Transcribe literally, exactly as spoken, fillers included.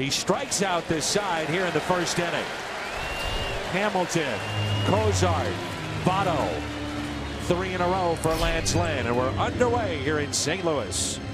He strikes out this side here in the first inning. Hamilton, Cozart, Votto. Three in a row for Lance Lynn, and we're underway here in Saint Louis.